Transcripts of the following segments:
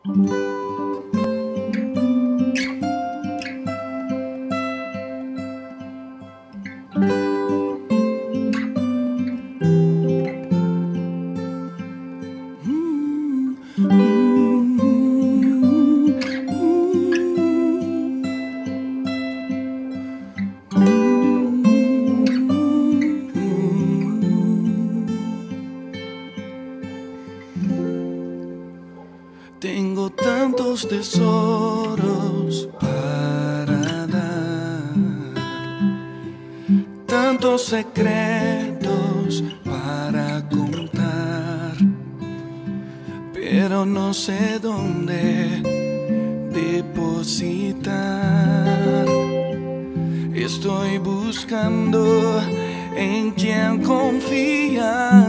Tengo tantos tesoros para dar, tantos secretos para contar, pero no sé dónde depositar. Estoy buscando en quien confiar.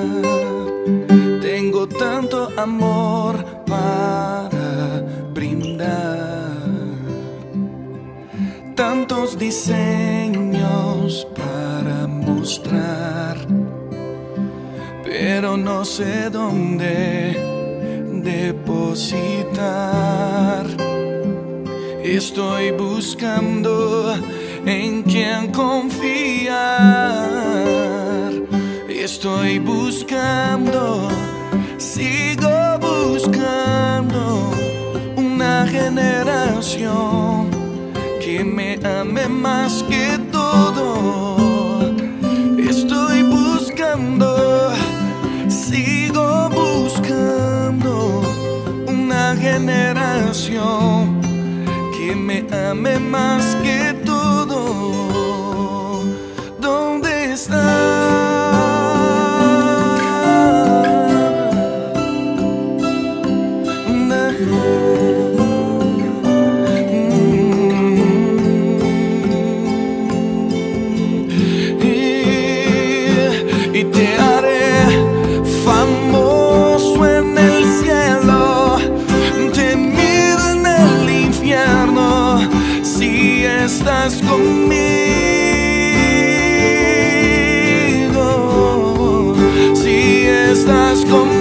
Tengo tanto amor para brindar, tantos diseños para mostrar, pero no sé dónde depositar. Estoy buscando en quien confiar. Estoy buscando, sigo buscando una generación que me ame más que todo. Estoy buscando, sigo buscando una generación que me ame más que todo. ¿Dónde está? Y te haré famoso en el cielo, temido en el infierno, si estás conmigo, si estás conmigo.